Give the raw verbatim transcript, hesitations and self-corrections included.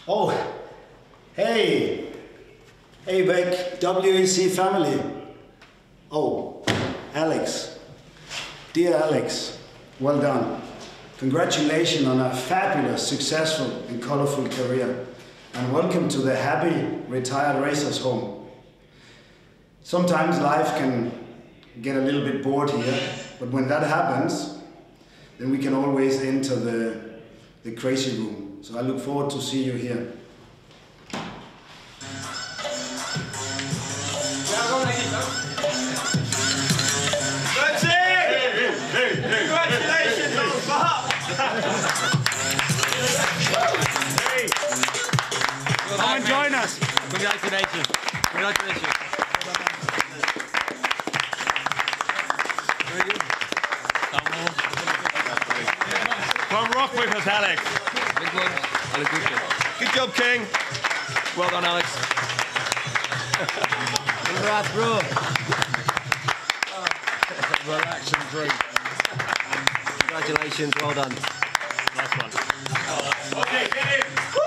Oh, hey, hey back, W E C family. Oh, Alex, dear Alex, well done. Congratulations on a fabulous, successful and colorful career, and welcome to the happy retired racers home. Sometimes life can get a little bit bored here, but when that happens, then we can always enter the, the crazy room. So I look forward to see you here. That's it! Hey, hey, hey, congratulations on the top! Hey! Come and join us! Congratulations! Congratulations! Very good. Come rock with us, Alex. Good job, King. Well done, Alex. Congrats, bro. Relax and drink. Congratulations, well done. Nice one. Okay, get in.